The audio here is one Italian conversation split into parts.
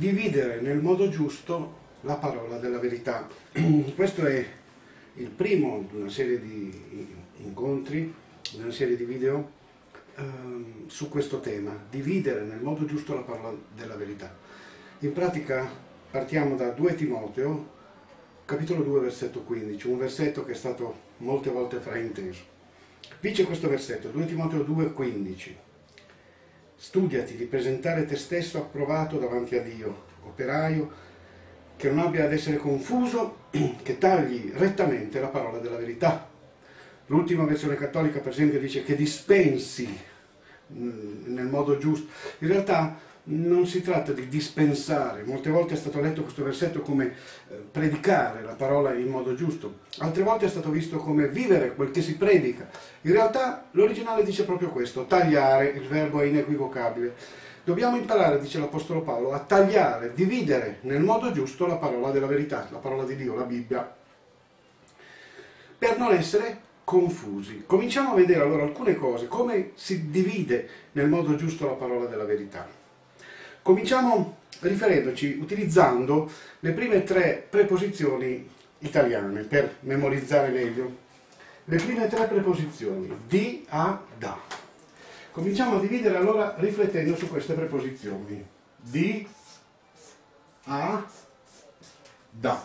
dividere nel modo giusto la parola della verità. Questo è il primo di una serie di incontri, di una serie di video su questo tema, dividere nel modo giusto la parola della verità. In pratica partiamo da 2 Timoteo, capitolo 2, versetto 15, un versetto che è stato molte volte frainteso. Dice questo versetto, 2 Timoteo 2, 15: studiati di presentare te stesso approvato davanti a Dio, operaio che non abbia ad essere confuso, che tagli rettamente la parola della verità. L'ultima versione cattolica, per esempio, dice che dispensi nel modo giusto. In realtà non si tratta di dispensare, molte volte è stato letto questo versetto come predicare la parola in modo giusto, altre volte è stato visto come vivere quel che si predica. In realtà l'originale dice proprio questo, tagliare, il verbo è inequivocabile. Dobbiamo imparare, dice l'Apostolo Paolo, a tagliare, dividere nel modo giusto la parola della verità, la parola di Dio, la Bibbia, per non essere confusi. Cominciamo a vedere allora alcune cose, come si divide nel modo giusto la parola della verità. Cominciamo riferendoci, utilizzando le prime 3 preposizioni italiane, per memorizzare meglio. Le prime 3 preposizioni, di, a, da. Cominciamo a dividere allora riflettendo su queste preposizioni. Di, a, da.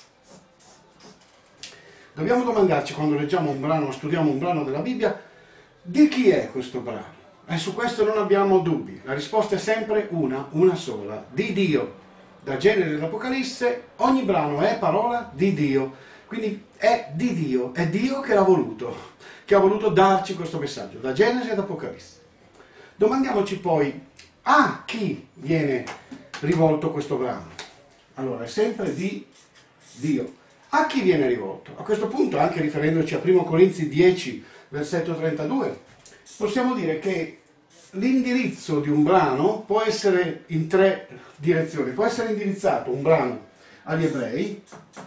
Dobbiamo domandarci, quando leggiamo un brano, studiamo un brano della Bibbia, di chi è questo brano? E su questo non abbiamo dubbi. La risposta è sempre una sola, di Dio. Da Genesi all'Apocalisse ogni brano è parola di Dio. Quindi è di Dio, è Dio che l'ha voluto, che ha voluto darci questo messaggio, da Genesi ad Apocalisse. Domandiamoci poi a chi viene rivolto questo brano. Allora, è sempre di Dio. A chi viene rivolto? A questo punto, anche riferendoci a 1 Corinzi 10, versetto 32, possiamo dire che l'indirizzo di un brano può essere in 3 direzioni. Può essere indirizzato un brano agli ebrei,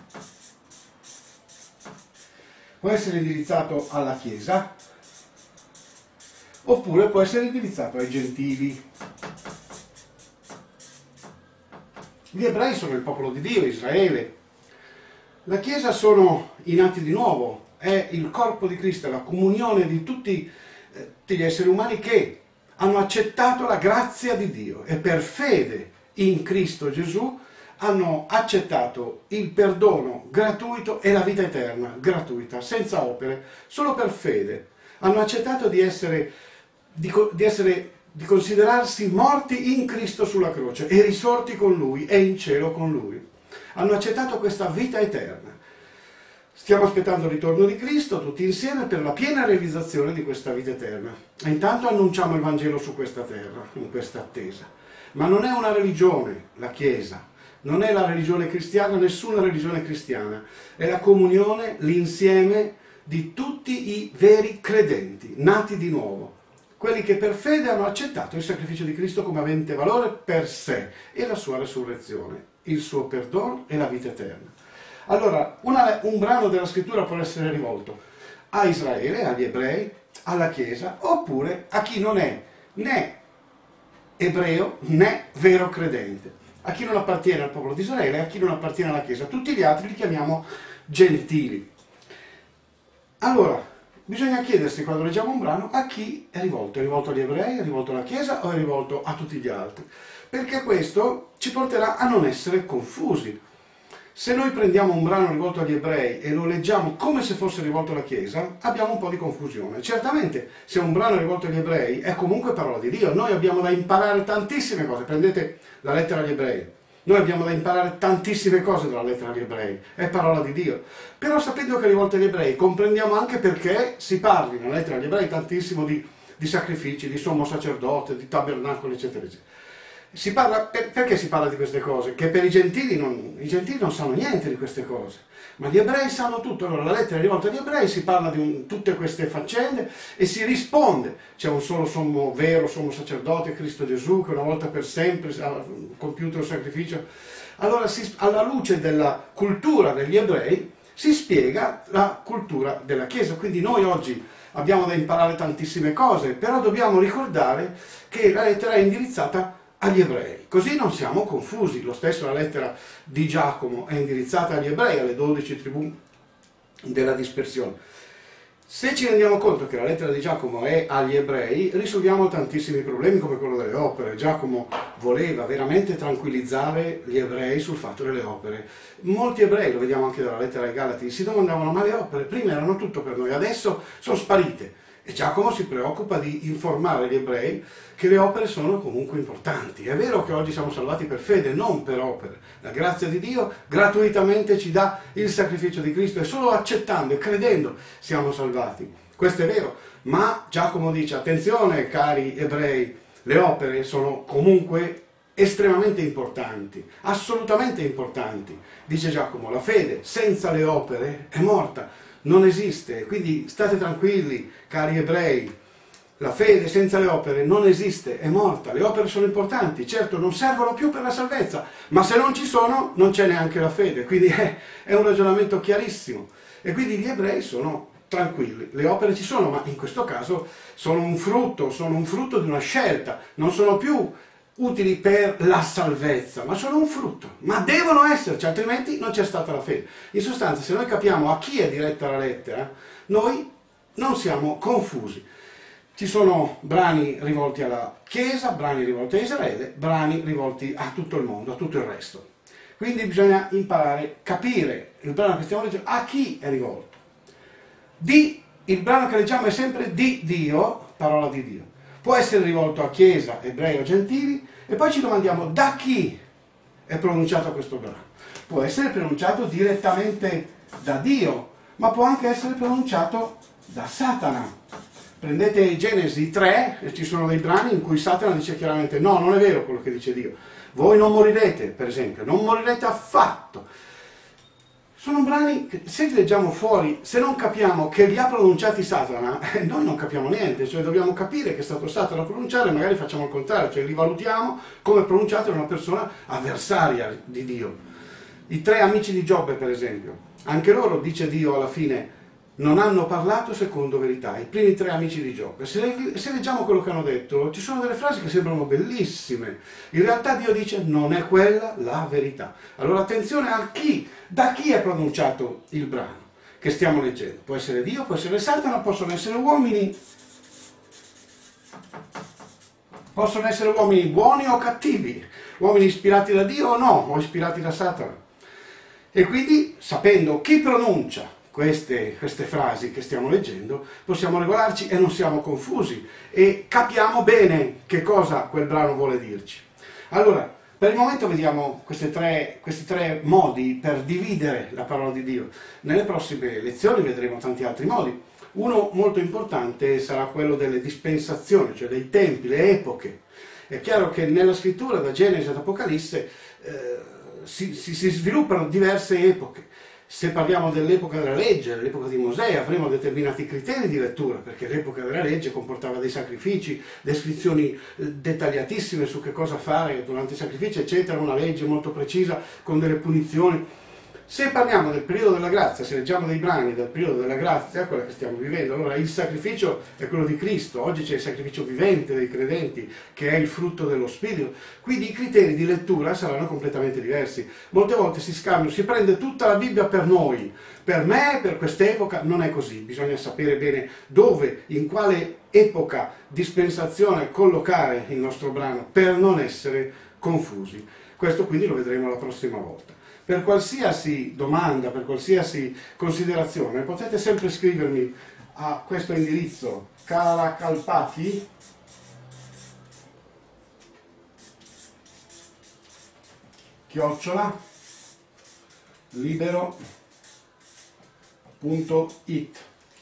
può essere indirizzato alla Chiesa, oppure può essere indirizzato ai gentili. Gli ebrei sono il popolo di Dio, Israele. La Chiesa sono i nati di nuovo, è il corpo di Cristo, la comunione di tutti gli esseri umani che hanno accettato la grazia di Dio e per fede in Cristo Gesù hanno accettato il perdono gratuito e la vita eterna gratuita, senza opere, solo per fede. Hanno accettato di considerarsi morti in Cristo sulla croce e risorti con Lui e in cielo con Lui. Hanno accettato questa vita eterna. Stiamo aspettando il ritorno di Cristo tutti insieme per la piena realizzazione di questa vita eterna. E intanto annunciamo il Vangelo su questa terra, in questa attesa. Ma non è una religione, la Chiesa. Non è la religione cristiana, nessuna religione cristiana. È la comunione, l'insieme di tutti i veri credenti, nati di nuovo. Quelli che per fede hanno accettato il sacrificio di Cristo come avente valore per sé e la sua resurrezione, il suo perdono e la vita eterna. Allora, un brano della scrittura può essere rivolto a Israele, agli ebrei, alla Chiesa, oppure a chi non è né ebreo né vero credente, a chi non appartiene al popolo di Israele e a chi non appartiene alla Chiesa. Tutti gli altri li chiamiamo gentili. Allora, bisogna chiedersi quando leggiamo un brano a chi è rivolto. È rivolto agli ebrei, è rivolto alla Chiesa o è rivolto a tutti gli altri? Perché questo ci porterà a non essere confusi. Se noi prendiamo un brano rivolto agli ebrei e lo leggiamo come se fosse rivolto alla Chiesa, abbiamo un po' di confusione. Certamente, se un brano è rivolto agli ebrei è comunque parola di Dio. Noi abbiamo da imparare tantissime cose. Prendete la lettera agli ebrei. Noi abbiamo da imparare tantissime cose dalla lettera agli ebrei. È parola di Dio. Però sapendo che è rivolta agli ebrei, comprendiamo anche perché si parli nella lettera agli ebrei tantissimo di sacrifici, di sommo sacerdote, di tabernacoli, eccetera, eccetera. Perché si parla di queste cose? Che per i gentili non sanno niente di queste cose, ma gli ebrei sanno tutto. Allora la lettera è rivolta agli ebrei, si parla di tutte queste faccende e si risponde. C'è un solo vero sommo sacerdote, Cristo Gesù, che una volta per sempre ha compiuto il sacrificio. Allora alla luce della cultura degli ebrei si spiega la cultura della Chiesa. Quindi noi oggi abbiamo da imparare tantissime cose, però dobbiamo ricordare che la lettera è indirizzata agli ebrei, così non siamo confusi. Lo stesso la lettera di Giacomo è indirizzata agli ebrei, alle 12 tribù della dispersione. Se ci rendiamo conto che la lettera di Giacomo è agli ebrei, risolviamo tantissimi problemi come quello delle opere. Giacomo voleva veramente tranquillizzare gli ebrei sul fatto delle opere. Molti ebrei, lo vediamo anche dalla lettera ai Galati, si domandavano: ma le opere prima erano tutto per noi, adesso sono sparite. E Giacomo si preoccupa di informare gli ebrei che le opere sono comunque importanti. È vero che oggi siamo salvati per fede, non per opere. La grazia di Dio gratuitamente ci dà il sacrificio di Cristo e solo accettando e credendo siamo salvati. Questo è vero, ma Giacomo dice: attenzione cari ebrei, le opere sono comunque estremamente importanti, assolutamente importanti. Dice Giacomo: la fede senza le opere è morta. Non esiste, quindi state tranquilli, cari ebrei, la fede senza le opere non esiste, è morta. Le opere sono importanti, certo non servono più per la salvezza, ma se non ci sono non c'è neanche la fede, quindi è un ragionamento chiarissimo. E quindi gli ebrei sono tranquilli, le opere ci sono, ma in questo caso sono un frutto di una scelta, non sono più utili per la salvezza, ma sono un frutto, ma devono esserci, altrimenti non c'è stata la fede. In sostanza, se noi capiamo a chi è diretta la lettera, noi non siamo confusi. Ci sono brani rivolti alla Chiesa, brani rivolti a Israele, brani rivolti a tutto il mondo, a tutto il resto. Quindi bisogna imparare, capire il brano che stiamo leggendo, a chi è rivolto. Il brano che leggiamo è sempre di Dio, parola di Dio. Può essere rivolto a Chiesa, ebrei o gentili, e poi ci domandiamo da chi è pronunciato questo brano. Può essere pronunciato direttamente da Dio, ma può anche essere pronunciato da Satana. Prendete Genesi 3 e ci sono dei brani in cui Satana dice chiaramente: no, non è vero quello che dice Dio. Voi non morirete, per esempio, non morirete affatto. Sono brani che se li leggiamo fuori, se non capiamo che li ha pronunciati Satana, noi non capiamo niente, cioè dobbiamo capire che è stato Satana a pronunciare, magari facciamo il contrario, cioè li valutiamo come pronunciati da una persona avversaria di Dio. I 3 amici di Giobbe, per esempio, anche loro, dice Dio alla fine, non hanno parlato secondo verità, i primi 3 amici di Giobbe. Se leggiamo quello che hanno detto, ci sono delle frasi che sembrano bellissime. In realtà Dio dice: non è quella la verità. Allora attenzione a chi, da chi è pronunciato il brano che stiamo leggendo. Può essere Dio, può essere Satana, possono essere uomini buoni o cattivi, uomini ispirati da Dio o no, o ispirati da Satana. E quindi, sapendo chi pronuncia queste frasi che stiamo leggendo, possiamo regolarci e non siamo confusi e capiamo bene che cosa quel brano vuole dirci. Allora, per il momento vediamo questi tre modi per dividere la parola di Dio. Nelle prossime lezioni vedremo tanti altri modi. Uno molto importante sarà quello delle dispensazioni, cioè dei tempi, le epoche. È chiaro che nella scrittura, da Genesi ad Apocalisse, si sviluppano diverse epoche. Se parliamo dell'epoca della legge, dell'epoca di Mosè, avremo determinati criteri di lettura, perché l'epoca della legge comportava dei sacrifici, descrizioni dettagliatissime su che cosa fare durante i sacrifici, eccetera, una legge molto precisa con delle punizioni. Se parliamo del periodo della grazia, se leggiamo dei brani del periodo della grazia, quella che stiamo vivendo, allora il sacrificio è quello di Cristo, oggi c'è il sacrificio vivente dei credenti, che è il frutto dello Spirito, quindi i criteri di lettura saranno completamente diversi. Molte volte si scambiano, si prende tutta la Bibbia per noi, per me, per quest'epoca, non è così, bisogna sapere bene dove, in quale epoca, dispensazione collocare il nostro brano, per non essere confusi. Questo quindi lo vedremo la prossima volta. Per qualsiasi domanda, per qualsiasi considerazione, potete sempre scrivermi a questo indirizzo Karakalpaki @libero.it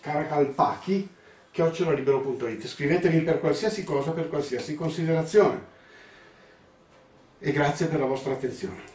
Karakalpaki@libero.it. Scrivetemi per qualsiasi cosa, per qualsiasi considerazione. E grazie per la vostra attenzione.